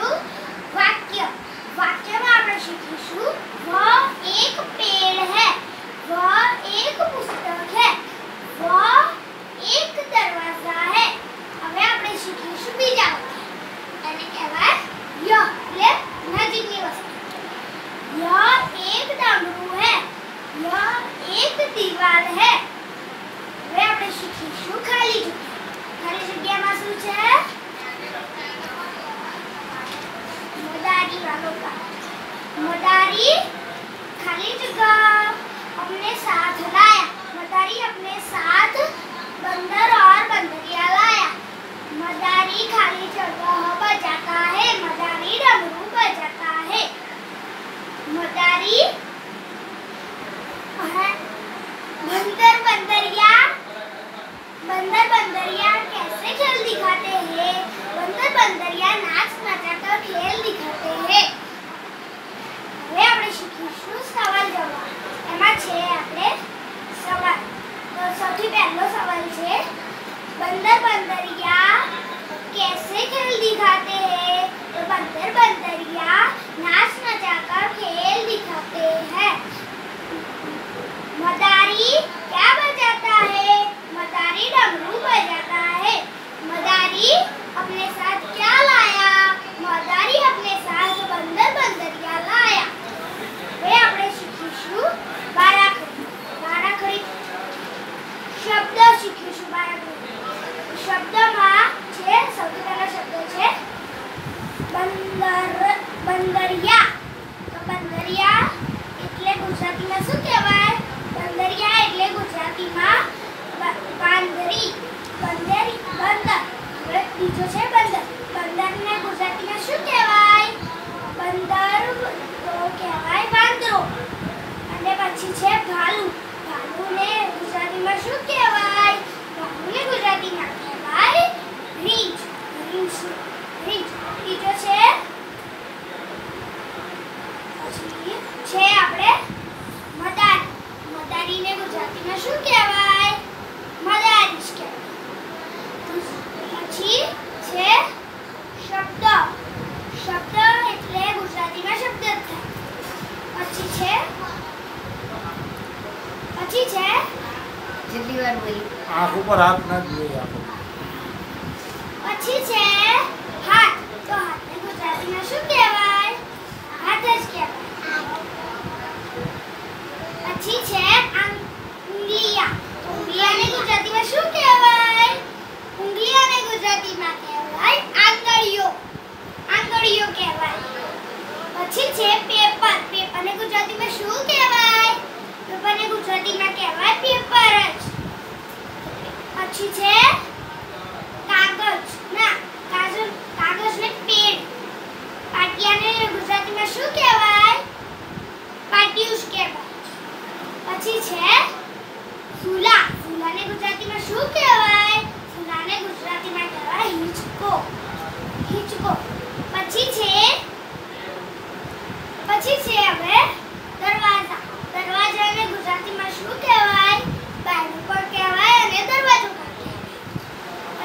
શીખીશું વાક્ય। વાક્યમાં આપણે શીખીશું वह एक पेड़ है, वह एक पुस्तक है, वह एक दरवाजा है। હવે આપણે શીખીશું બીજા વાક્ય। એને કહેવાય યહ એટલે નજીકની વસ્તુ। यह एक डामरू है, यह एक दीवार है। હવે આપણે શીખીશું ખાલી જગ્યા। ખાલી જગ્યામાં શું છે? मदारी वालों का मदारी खाली जगह अपने साथ लाया। मदारी अपने साथ बंदर और बंदरिया लाया। मदारी खाली जगह बजाता है, मदारी डमरू बजाता है। मदारी बंदर बंदरिया कैसे खेल दिखाते हैं? बंदर बंदरिया नाच नचाकर खेल दिखाते हैं। હવે આપણે શીખીશું સવાલ જવાબ। એમાં છે આપણે સવાલ। તો સૌથી પહેલો સવાલ છે बंदर बंदरिया कैसे खेल दिखाते हैं? तो बंदर बंदरिया नाच नचाकर खेल दिखाते हैं। मदारी क्या बजाता है? मदारी डमरू बजाता है। मदारी अपने साथ क्या लाया? मदारी अपने साथ बंदर बंदरिया लाया। वे આપણે શીખીશું બારાખડી। બારાખડી શબ્દ શીખીશું। બારાખડી શબ્દમાં છે સૌથી પહેલો શબ્દ છે બંદરિયા। તો બંદરિયા એટલે ગુજરાતીમાં શું કહેવાય? બંદરિયા એટલે ગુજરાતીમાં બાંદરી। બંદરી બંદર। હવે બીજો છે બંદર। બંદરને ગુજરાતીમાં શું કહેવાય? બંદર તો કહેવાય વાંદરો। અને પછી છે ભાલુ। ભાલુને ગુજરાતીમાં શું કહેવાય? ભાલુને ગુજરાતીમાં કહેવાય રીંછ। રીંછ ત્રીજો છે આપણે મદારી। મદારીને ગુજરાતીમાં શું કહેવાય? મદારી જ કહેવાય। પછી છે શબ્દ। શબ્દ એટલે ગુજરાતીમાં શબ્દ જ થાય। પછી છે જલ્દી વાર બોલી। આંખ ઉપર હાથ ના જોઈએ આપણે। પછી છે હાથ। તો હાથને ગુજરાતીમાં શું કહેવાય? હાથ જ કહેવાય। પછી છે ઉંગલિયા। ઉંગલિયાને ગુજરાતીમાં શું કહેવાય? ઉંગલિયાને ગુજરાતીમાં કહેવાય આંગળીઓ। આંગળીઓ કહેવાય। પછી છે પેપર। પેપરને ગુજરાતીમાં શું કહેવાય? પેપરને ગુજરાતીમાં કહેવાય પેપર જ। પછી છે કાગજ। ના કાગજને પેન। પાટિયાને ગુજરાતીમાં શું કહેવાય? પાટિયું જ કહેવાય। પછી છે ફૂલા। ફૂલાને ગુજરાતીમાં શું કહેવાય? ફૂલાને ગુજરાતીમાં કહેવાય હિંચકો। હિંચકો। પછી છે હવે દરવાજા। દરવાજાને ગુજરાતીમાં શું કહેવાય? બારણું પણ કહેવાય અને દરવાજો પણ કહેવાય।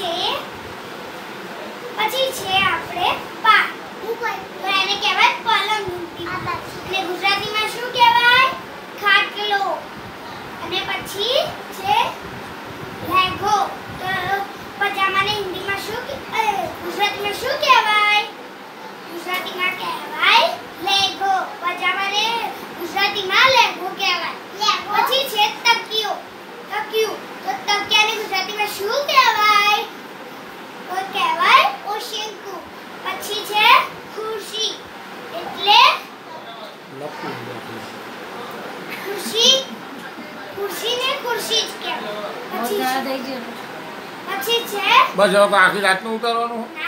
પછી છે આપણે પાટ। તો એને કહેવાય પલંગ। અને ગુજરાતીમાં શું કહેવાય? ખાટલો। અને પછી છે લેઘો। તો પજામાને હિન્દીમાં શું ગુજરાતીમાં શું કહેવાય? ગુજરાતીમાં કહેવાય લેઘો। પજામાને ગુજરાતીમાં લેઘો કહેવાય। પછી છે તકિયો। તકિયું। તો તકિયાને ગુજરાતીમાં શું કહેવાય? તો કહેવાય ઓશિંકુ। પછી છે ખુરશી। એટલે ખુરશીને ખુરશી જ કહેવાય। પછી છે બસ હવે આખી રાતનું ઉતારવાનું।